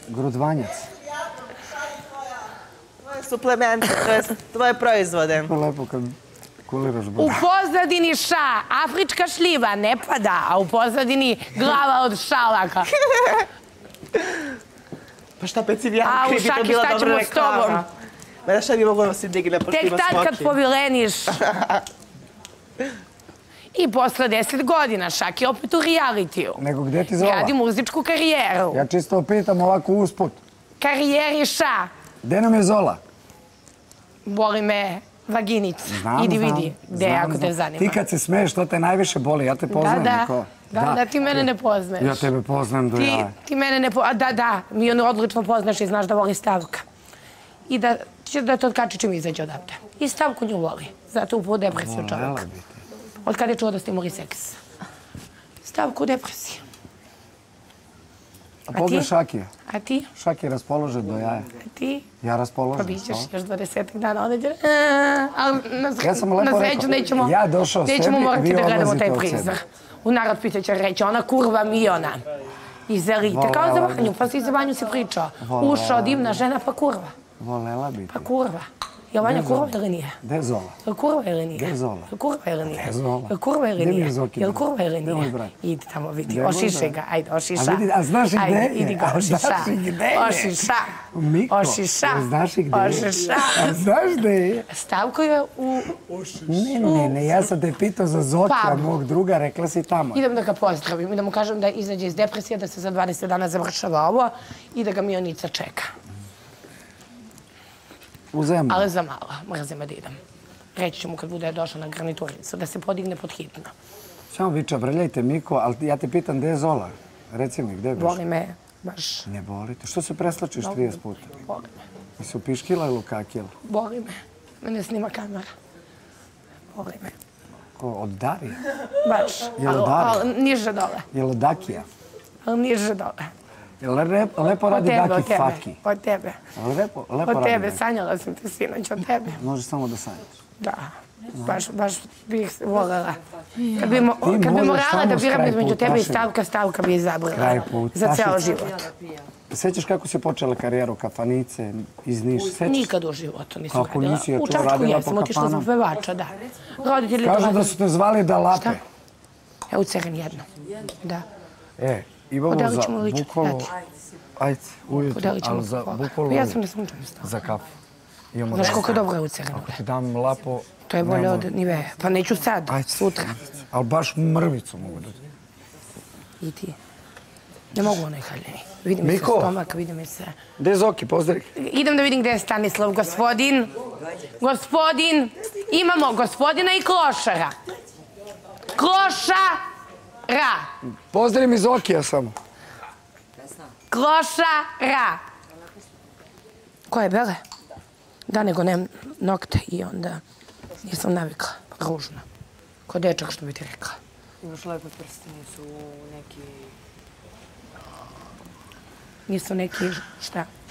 Grudvanjac. Tvoje suplemente, to je tvoje proizvode. To je lepo kad kuliraš U broj. pozadini ša, afrička šljiva ne pada, a u pozadini glava od šalaka. Pa šta pecivijan A, u krivi, to Šaki, bila šta dobra ćemo s tobom? reklama. Ma da šta bi mogla da se digne, pošto Tek ima tad kad smoki. povileniš. I posle 10 godina Šaki opet u realitiju. Nego gde ti Zola? Gradi muzičku karijeru. Ja čisto pitam ovako usput. Karijeri ša. Gde nam je Zola? Boli me vaginica. Znam, Idi znam. vidi gde Znam, ako te znam. zanima. Ti kad se smeješ, to te najviše boli. Ja te poznajem, Niko. Da, ti mene ne poznaješ. Ja tebe poznajem do jaja. Ti mene ne poznaješ. Da, mi ono odlično poznaš i znaš da voli Stavka. I da će da te otkači čim izađe odavde. I Stavku nju voli. Zato upao u depresiju čovjek. Od kada je čuo da ste imali seks. Stavku u depresiju. A pogledaj Šakija. A ti? Šaki je raspoložen do jaja. A ti? Ja raspoložen. Pa bićeš još 20 dana. Onda će... Ali Ja sam lepo na sreću rekao, nećemo... ja došao sebi, Nećemo morati vi da gledamo odlazite taj od prizor. sebe. U narod pita će reći, ona kurva Miona. Iz elite, kao za Vanju, pa si za Vanju si pričao. Ušao, divna žena, pa kurva. Volela bi ti. Pa kurva. Je Vanja kurva ili nije? Gde je Zola? Je kurva ili nije? Gde je Zola? Je kurva ili nije? Gde je Zola? Je kurva ili Gde mi je nije? Zoki Je brat? kurva ili Gde je moj nije? brat? Idi tamo vidi, Gde je moj ošišaj brat? ga, ajde, ošiša. A vidi, a znaš i gde je? Ajde, idi ga, A ošiša. znaš i gde je? Ošiša. Miko, Ošiša. a znaš i gde je? Ošiša. A znaš gde je? Stavko je u... Ne, ja sam te pitao za Zokija, Pubu. mog druga, rekla si tamo. Idem da ga pozdravim i da mu kažem da izađe iz depresije, da se za 20 dana završava ovo i da ga Mionica čeka. U zemlju. Ali za malo, mrzim da idem. Reći ću mu kad bude došao na garnituricu, da se podigne pod hitno. Samo vi čavrljajte, Miko, ali ja te pitam gde je Zola? Reci mi, gde je biš? Boli me baš. Ne boli te. Što se preslačiš 30 puta? Boli me. Jesi upiškila ili ukakila? Boli me. Mene snima kamera. Boli me. Ko, od Darije? Baš. Jel Darija? Ali niže dole. Je li Dakija? Ali niže dole. Je li lepo radi Daki Faki? Od tebe. Ali lepo Od radi tebe. Daki. Sanjala sam te sinoć od tebe. Možeš samo da sanjaš. Da. Baš bih voljela. Kad bi možeš morala samo da s biram kraj između tebe i putaše. Stavka bi izabrala. Kraj putaše. Za ceo život. Sećaš kako si počela karijeru kafanice iz Niša? Sećaš? Nikad u životu nisam Kako radila. nisi, ja U to Čačku radila jesam, po otišla kafanama? zbog pevača, da. Roditelji Kažu da dolaze. su te zvali da lape. Šta? Ja u Ceren jedno. Da. Imamo Podelit za ćemo lično, Bukolu... dati. Ajde, ujutro, Podelit ćemo ali za koga. Bukolu... Ja sam na sunčanom stavu. Za kafu. Imamo Znaš za- koliko dobro je u Cerenu? Ako ti dam lapo... To je bolje nemoj. od Nive. Pa neću sad, Ajde. sutra. Ali baš mrvicu mogu da... I ti. Ne mogu onaj haljeni. Vidi mi se Miko. stomak, vidi mi se... Gde je Zoki, pozdrav. Idem da vidim gde je Stanislav, gospodin. Gospodin. Imamo gospodina i klošara. Klošara. Pozdrav mi Zokija samo. Klošara. Ko je Bele? Da, nego nemam nokte i onda nisam navikla. Ružno. Ko dečak, što bi ti rekla. Imaš lepe prste, nisu neki... Nisu neki, šta?